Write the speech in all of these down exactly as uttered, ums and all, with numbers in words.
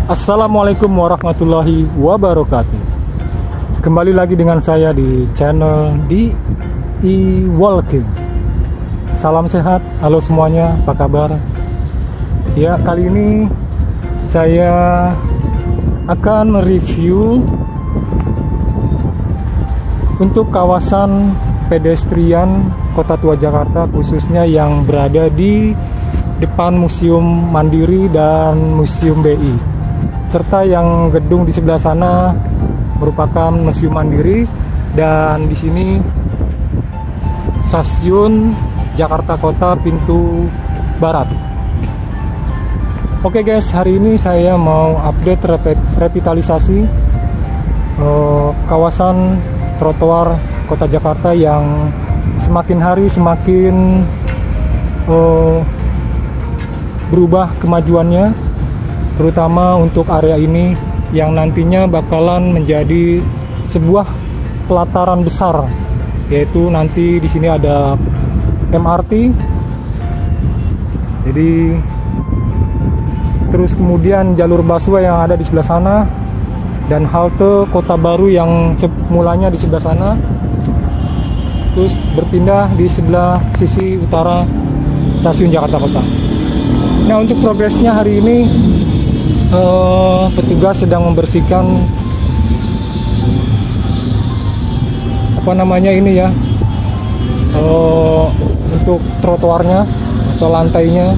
Assalamualaikum warahmatullahi wabarakatuh. Kembali lagi dengan saya di channel di e-walking. Salam sehat, halo semuanya, apa kabar? Ya, kali ini saya akan mereview untuk kawasan pedestrian Kota Tua Jakarta, khususnya yang berada di depan Museum Mandiri dan Museum B I, serta yang gedung di sebelah sana merupakan Museum Mandiri, dan di sini Stasiun Jakarta Kota pintu barat. Oke guys, hari ini saya mau update revitalisasi uh, kawasan trotoar Kota Jakarta yang semakin hari semakin uh, berubah kemajuannya, terutama untuk area ini yang nantinya bakalan menjadi sebuah pelataran besar, yaitu nanti di sini ada M R T. Jadi terus kemudian jalur busway yang ada di sebelah sana, dan halte Kota Baru yang semulanya di sebelah sana terus berpindah di sebelah sisi utara Stasiun Jakarta Kota. Nah, untuk progresnya hari ini Uh, petugas sedang membersihkan apa namanya ini ya, uh, untuk trotoarnya atau lantainya.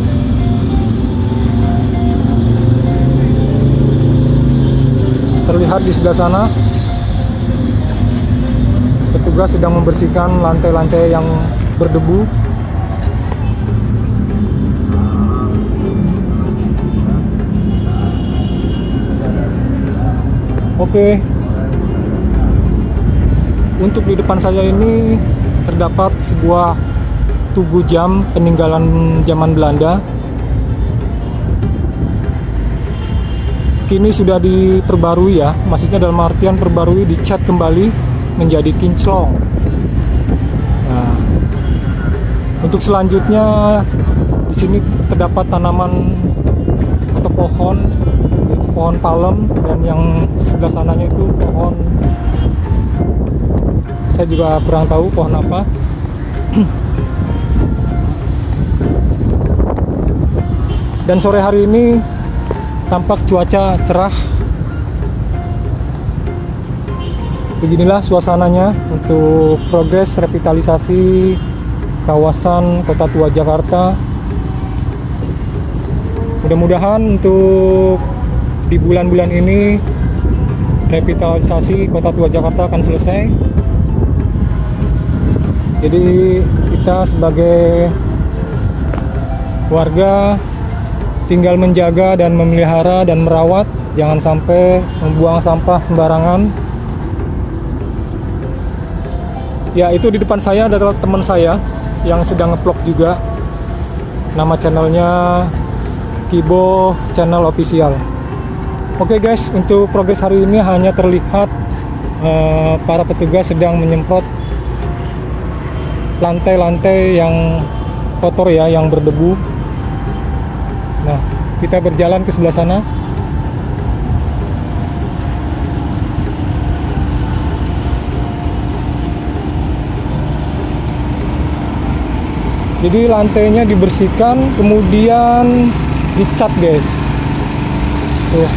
Terlihat di sebelah sana petugas sedang membersihkan lantai-lantai yang berdebu. Oke, untuk di depan saya ini terdapat sebuah tugu jam peninggalan zaman Belanda. Kini sudah diperbarui ya, maksudnya dalam artian perbarui, dicat kembali menjadi kinclong. Nah, untuk selanjutnya di sini terdapat tanaman atau pohon, pohon palem, dan yang sebelah sananya itu pohon, saya juga kurang tahu pohon apa. Dan sore hari ini tampak cuaca cerah. Beginilah suasananya untuk progres revitalisasi kawasan Kota Tua Jakarta. Mudah-mudahan untuk di bulan-bulan ini revitalisasi Kota Tua Jakarta akan selesai. Jadi kita sebagai warga tinggal menjaga dan memelihara dan merawat, jangan sampai membuang sampah sembarangan. Ya, itu di depan saya adalah teman saya yang sedang nge-vlog juga. Nama channelnya Kibo Channel Official. Oke okay guys, untuk progres hari ini hanya terlihat uh, para petugas sedang menyemprot lantai-lantai yang kotor ya, yang berdebu. Nah, kita berjalan ke sebelah sana. Jadi lantainya dibersihkan, kemudian dicat guys. Tuh.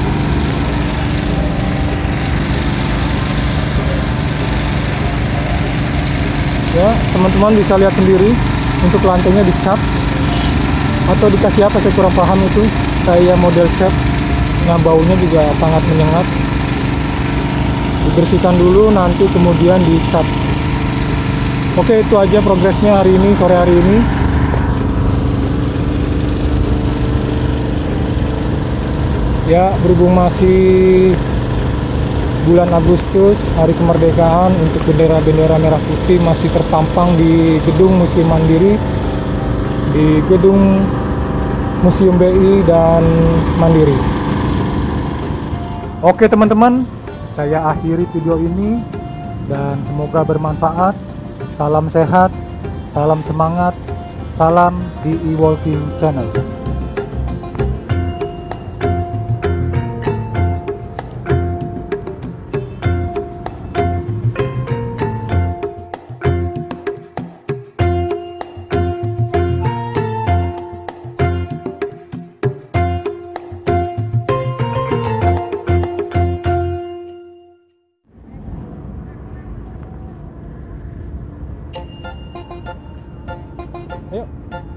Ya, teman-teman bisa lihat sendiri, untuk lantainya dicat atau dikasih apa, saya kurang paham itu, kayak model cat. Nah, baunya juga sangat menyengat. Dibersihkan dulu, nanti kemudian dicat. Oke, itu aja progresnya hari ini, sore hari ini. Ya, berhubung masih bulan Agustus, hari kemerdekaan, untuk bendera-bendera merah putih masih terpampang di gedung Museum Mandiri, di gedung Museum B I dan Mandiri. Oke teman-teman, saya akhiri video ini dan semoga bermanfaat. Salam sehat, salam semangat, salam di e-walking channel. Ayo.